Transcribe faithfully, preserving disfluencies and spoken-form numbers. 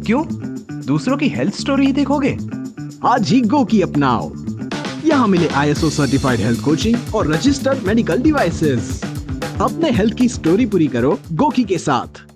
क्यों? दूसरों की हेल्थ स्टोरी ही देखोगे? आज ही गोकी अपनाओ। यहाँ मिले I S O certified health coaching और रजिस्टर्ड मेडिकल डिवाइसेस। अपने हेल्थ की स्टोरी पूरी करो गोकी के साथ।